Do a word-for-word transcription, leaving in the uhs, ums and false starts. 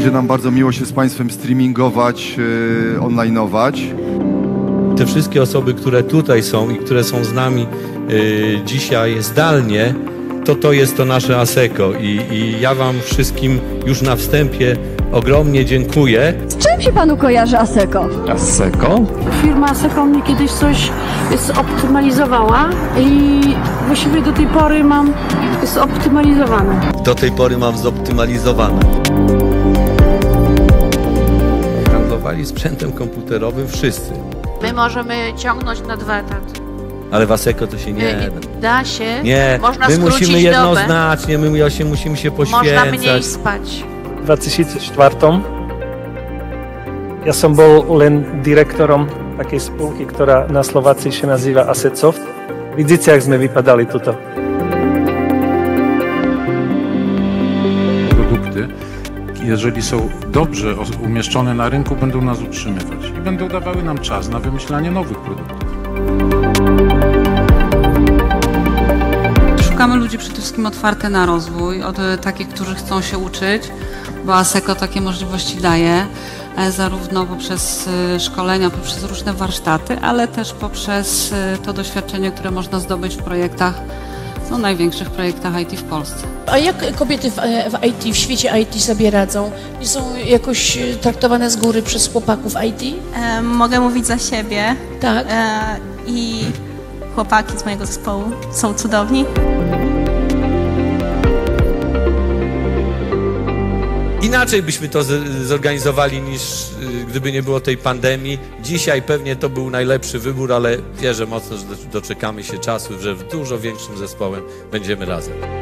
będzie nam bardzo miło się z Państwem streamingować, yy, online'ować. Te wszystkie osoby, które tutaj są i które są z nami yy, dzisiaj zdalnie, to to jest to nasze ASECO i, i ja Wam wszystkim już na wstępie ogromnie dziękuję. Z czym się Panu kojarzy ASECO? ASECO? Firma ASECO mnie kiedyś coś zoptymalizowała i właściwie do tej pory mam zoptymalizowane. Do tej pory mam zoptymalizowane. Handlowali sprzętem komputerowym wszyscy. My możemy ciągnąć na dwa etaty. Ale w ASECO to się nie da. się. Nie, można my musimy dobę. jednoznacznie, my się musimy się poświęcać. Można mniej spać. V dwa tysiące cztery ja som bol len direktorom takej spółki, która na Słowacji się nazywa ASECOFT. Widzicie, jak sme vypadali tuto. Produkty, jeżeli są dobrze umieszczone na rynku, będą nas utrzymywać i będą dawały nam czas na wymyślanie nowych produktów. Szukamy ludzi przede wszystkim otwarte na rozwój, od takich, którzy chcą się uczyć, bo ASECO takie możliwości daje, zarówno poprzez szkolenia, poprzez różne warsztaty, ale też poprzez to doświadczenie, które można zdobyć w projektach, no, największych projektach I T w Polsce. A jak kobiety w, w I T, w świecie I T sobie radzą? Nie są jakoś traktowane z góry przez chłopaków I T? E, mogę mówić za siebie. Tak. E, I chłopaki z mojego zespołu są cudowni. Inaczej byśmy to zorganizowali niż gdyby nie było tej pandemii. Dzisiaj pewnie to był najlepszy wybór, ale wierzę mocno, że doczekamy się czasu, że w dużo większym zespołem będziemy razem.